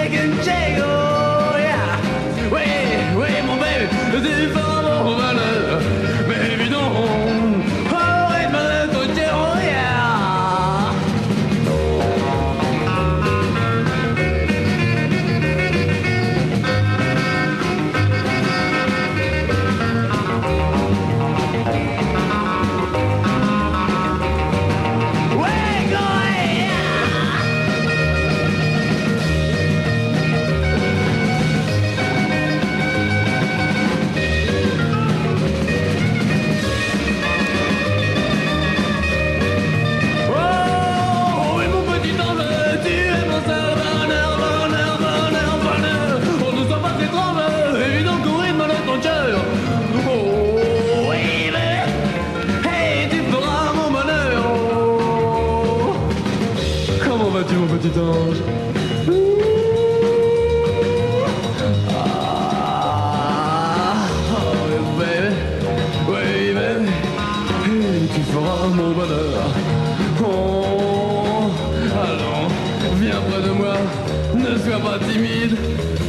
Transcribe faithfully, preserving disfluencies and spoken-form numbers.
can take, oh yeah. Oui, oui, mon baby, tu feras mon bonheur. Mais évidemment, au rythme de ton cœur, oh yeah. Tu mon petit ange. Ah, oh baby, oui baby, et tu feras mon bonheur. Oh, allons, viens près de moi, ne sois pas timide.